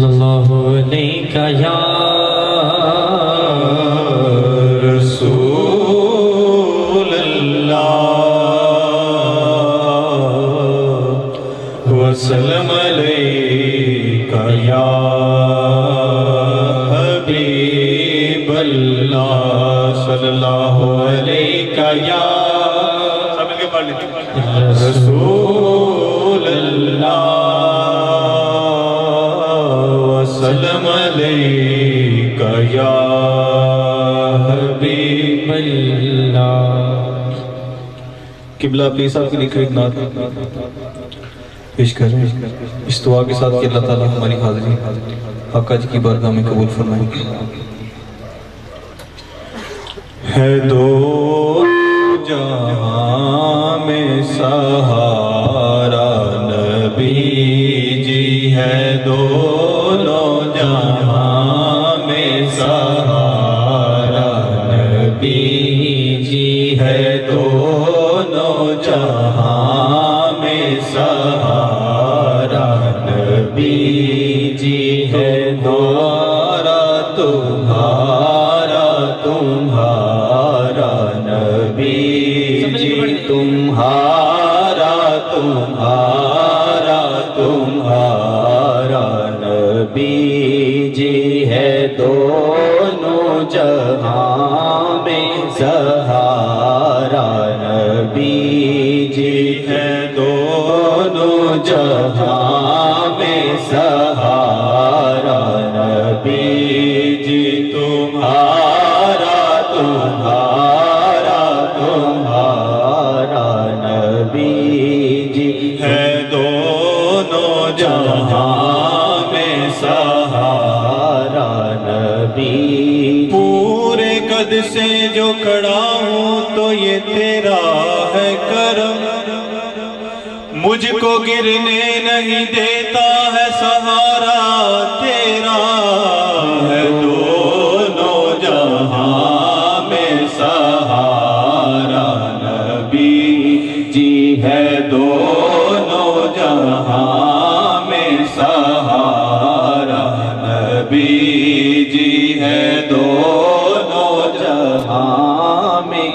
اللہ علیہ یا رسول اللہ وسلم علیکہ یا حبیب اللہ صلی اللہ علیہ یا سب مل کے پڑھ لیتے رسول اللہ وسلم علیکہ یا حبیب اللہ۔ قبلہ پیر صاحب کے لکھے ایک نعت پیش کریں اس دعا کے ساتھ کہ اللہ تعالیٰ ہماری حاضری آقا جی کی بارگاہ میں قبول فرمائیں۔ ہے دو جہاں میں سہارا نبی جی ہے دونوں جہاں میں سہارا نبی جی ہے دونوں جہاں میں سہارا نبی جی ہے دوارا تمہارا تمہارا نبی جی تمہارا تمہارا تمہارا نبی جی ہے دونوں جہاں میں سہارا نبی جی ہے دونوں جہاں میں سہارا نبی جی تمہارا تمہارا تمہارا نبی جی ہے دونوں جہاں میں سہارا نبی پورے قد سے جو کھڑا ہوں تو یہ تیرا ہے کرم مجھ کو گرنے نہیں دیتا ہے سہارا تیرا ہے دونوں جہاں میں سہارا نبی جی ہے دونوں جہاں میں سہارا نبی جی ہے دونوں جہاں میں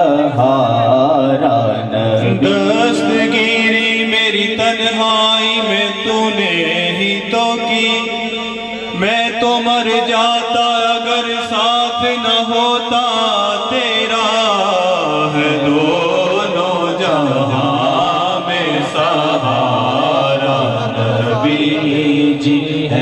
سہارا نبی دستگیری میری تنہائی میں تو نے ہی تو کی میں تو مر جاتا اگر ساتھ نہ ہوتا تیرا ہے دونوں جہاں میں سہارا نبی جی ہے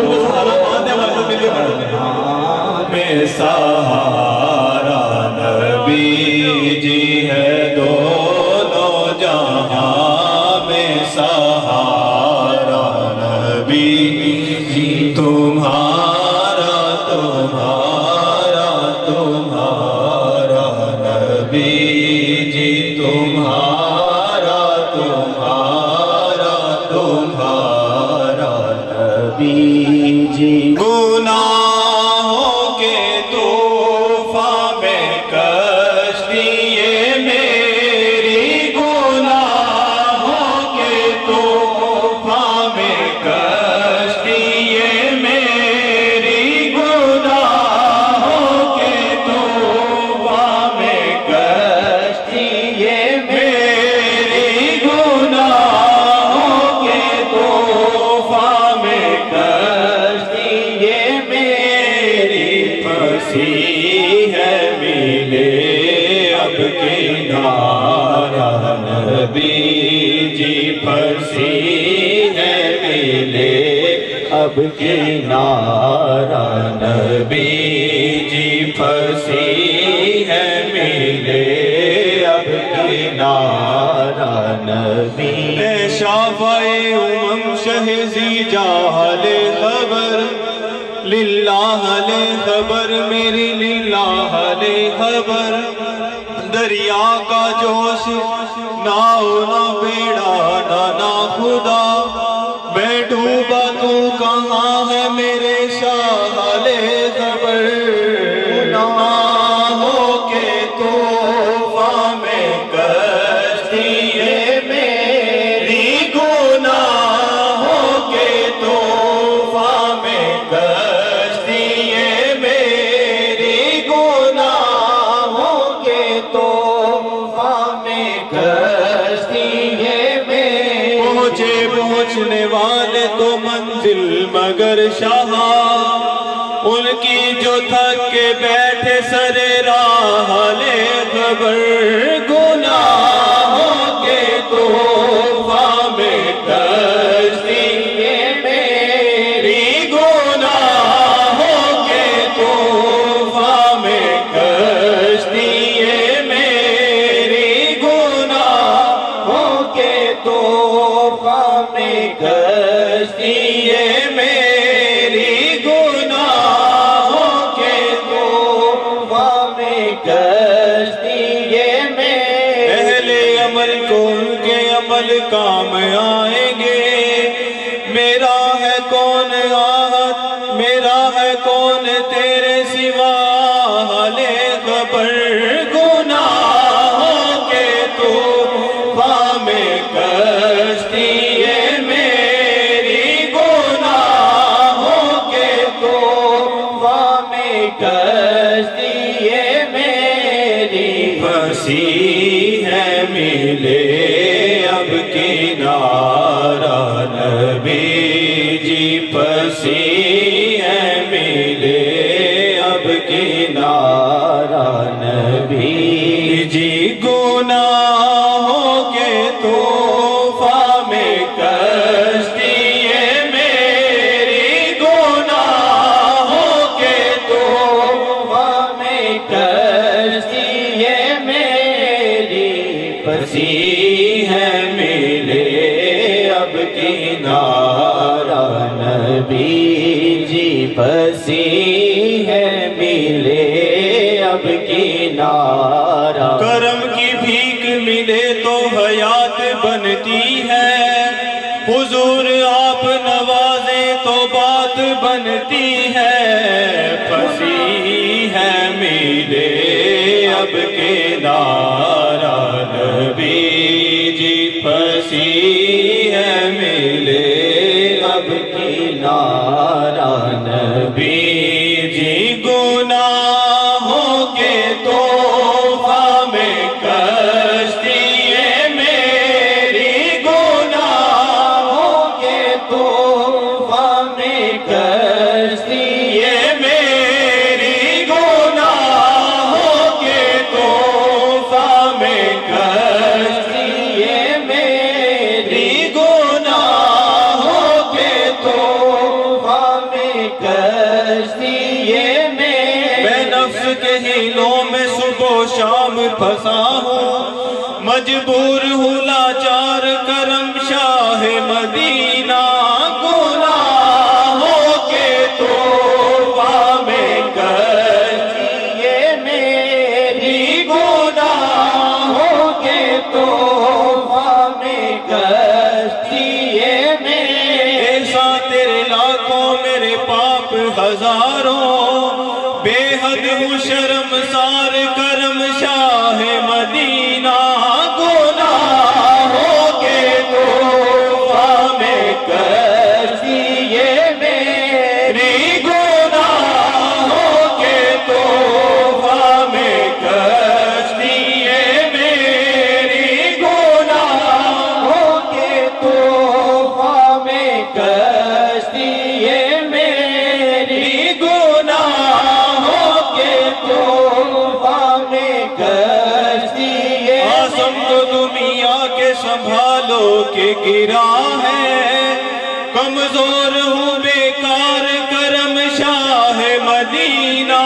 میں سہارا نبی جی ہے دونوں جہاں میں سہارا نبی جی تمہارا تمہارا تمہارا نبی جی تمہارا تمہارا تمہارا نبی جی گناہوں کے طوفان میں کشتی میری گناہوں کے طوفان میں کشتی میری گناہوں کے طوفان میں کشتی میری گناہوں کے طوفان میں کشتی میری پھنسی ہے ملے اب کنارہ نبی جی پھنسی ہے ملے اب کنارہ نبی جی پھنسی ہے ملے اب کنارہ نبی اے شافعِ امم شہزی جاہل خبر للہ لے خبر میری للہ لے خبر دریا کا جوش ناؤ نہ بیڑا نہ خدا میں ڈوبا تو کہاں ہے میرے شاہ لے خبر گناہوں کے طوفان میں کشتی میری گناہوں کے طوفان میں مگر شاہ ان کی جو تھک کے بیٹھے سر راہ لے خبر گناہوں کے طوفان میں کشتی میری گناہوں کے طوفان میں کشتی میری گناہوں کے طوفان میں کشتی میری گناہوں کے طوفان میں کشتی اہل عمل کو ان کے عمل کام آئیں گے میرا ہے کون آہت میرا ہے کون تیرے سوا حالِ خبر گناہوں کے طوفان میں کشتی میری گناہوں کے طوفان میں کشتی میری پھنسی ہے ملے اب کنارہ نبی جی پھنسی ہے ملے اب کنارہ نبی جی گناہوں کے طوفان میں کشتی میری گناہوں کے طوفان میں کشتی میری پھنسی ہے ملے اب کنارہ نبی جی پھنسی ہے ملے اب کنارہ کرم کی بھیک ملے تو حیات بنتی ہے حضور آپ نوازیں تو بات بنتی ہے پھنسی ہے ملے اب کنارہ نبی جی پھنسی ہے ملے اب کنارہ نبی جی گناہوں کے طوفان میں کشتی میری گناہوں کے طوفان میں کشتی میری گناہوں کے طوفان میں کشتی میری گناہوں کے طوفان میں کشتی میں نفس کے ہیلوں میں صبح و شام پھنسا ہوں مجبور ہوں لاچار کرم شاہ مدینہ گناہوں کے طوفان میں کشتی میری گناہوں کے طوفان میں کشتی ایسا تیرے لاکھوں میرے پاپ ہزاروں بے حد ہوں شرمسار کرم شاہ مدینہ گناہوں کے طوفان میں کشتی میری گناہوں کے طوفان میں کشتی میری گناہوں کے طوفان میں کشتی میری گناہوں کے طوفان میں کشتی آسم تو دنیا کے سنبھالو کہ گرا ہے کمزور ہوں بیکار کرم شاہ مدینہ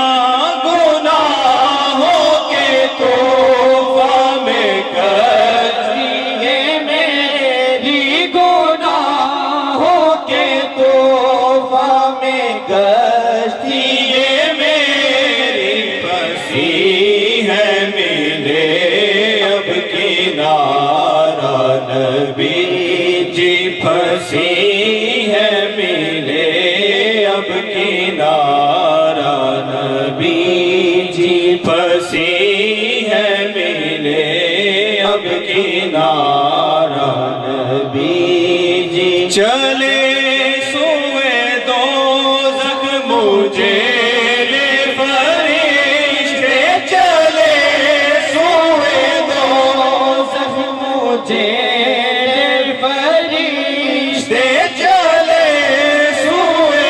گناہوں کے طوفان میں کشتی میری گناہوں کے طوفان میں کشتی میری پھنسی ہے ملے اب کنارہ نبی جی پھنسی ہے ملے اب کنارہ نبی جی پھنسی ہے ملے اب کنارہ نبی جی چلے سوئے دوزخ مجھے لے فرشتے چلے سوئے دوزخ مجھے لے فرشتے چلے سوئے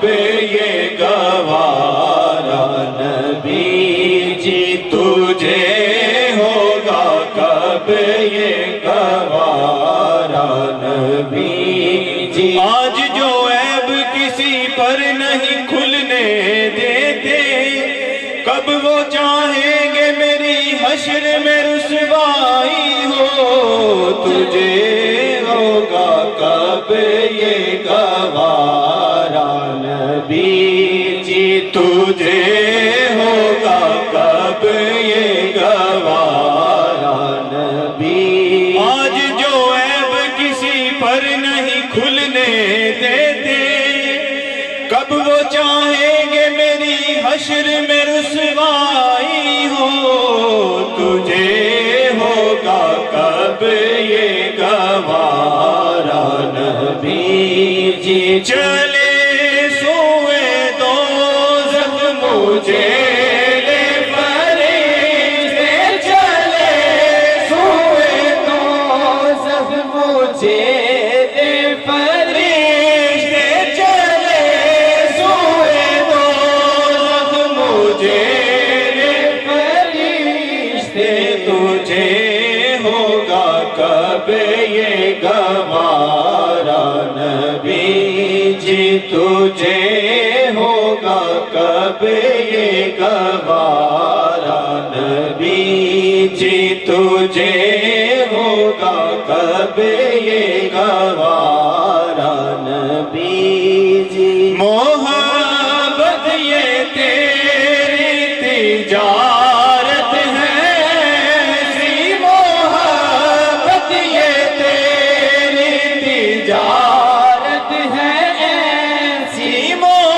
کب یہ گوارا نبی جی تجھے ہوگا کب یہ گوارا نبی جی آج جو عیب کسی پر نہیں کھلنے دیتے کب وہ چاہیں گے میری حشر میں رسوائی ہو تجھے ہوگا کب یہ گوارا نبی جی تجھے ہوگا کب یہ گوارا نبی آج جو عیب کسی پر نہیں کھلنے دیتے کب وہ چاہیں گے میری حشر میں رسوائی ہو تجھے ہوگا کب یہ گوارا نبی جی چلے سوئے دوزخ مجھے لے فرشتے چلے سوئے دوزخ مجھے لے فرشتے چلے سوئے دوزخ مجھے لے فرشتے تجھے ہوگا کب یہ گوارا نبی جی تجھے ہوگا کب یہ گوارا نبی جی تجھے ہوگا کب یہ گوارا نبی جی محبت یہ تیری تجارت ہے ایسی محبت یہ تیری تجارت ہے ایسی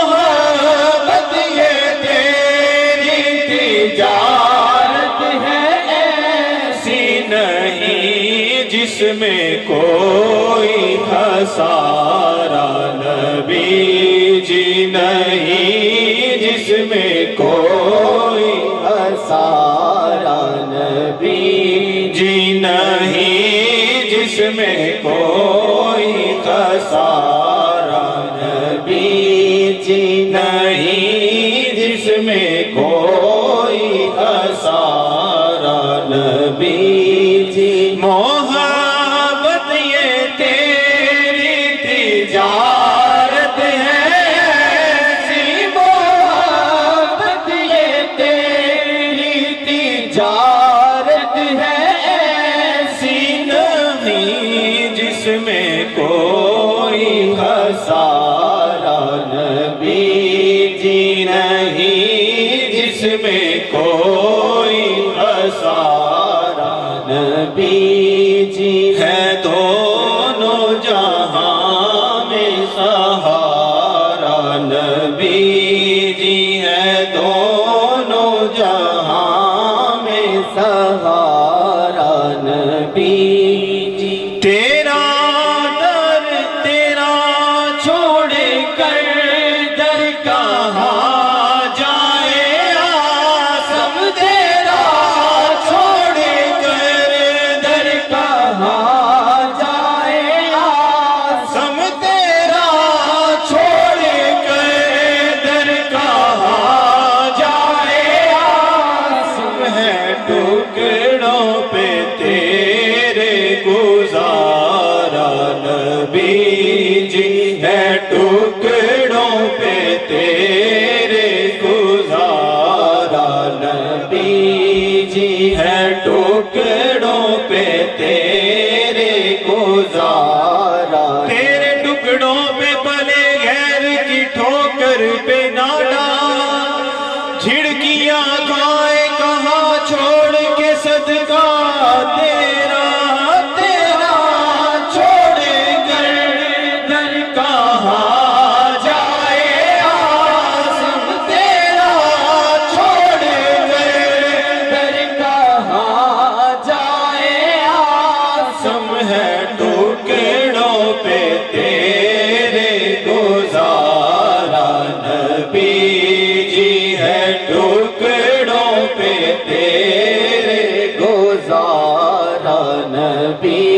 محبت یہ تیری تجارت ہے ایسی نہیں جس میں کوئی خسارہ نبی جی نہیں جس میں کوئی خسارہ نبی جی نہیں جس میں کوئی خسارہ نبی جی نہیں جس میں کوئی خسارہ نبی جی محبت یہ تیری تجارت ہے ایسی محبت یہ تیری تجارت ہے ایسی نہیں جس میں کوئی خسارہ نبی جی نہیں جس میں کوئی خسارہ نبی جی ہے دونوں جہاں میں سہارا نبی جی ہے دونوں جہاں میں سہارا نبی جی تیرا در تیرا چھوڑ کر در کہاں جائے آسم تیرا چھوڑ کر در کہاں جائے آسم تیرا چھوڑ کر در کہاں جائے آسم ہے ٹکڑوں پہ تیرے گزارا نبی جی ہے ٹکڑوں پہ تیرے گزارا نبی جی ہے ٹکڑوں پہ تیرے گزارا تیرے ٹکڑوں پہ پلے غیر کی ٹھوکر پہ نہ ڈال جھڑکیاں گائے کہاں چھوڑ کے صدقہ تیرا تیرا چھوڑ کر در کہاں جائے آسم تیرا چھوڑ کر در کہاں جائے آسم ہے ٹکڑوں پہ تیرے گزارا نبی جی ہے ٹکڑوں پہ تیرے گزارا نبی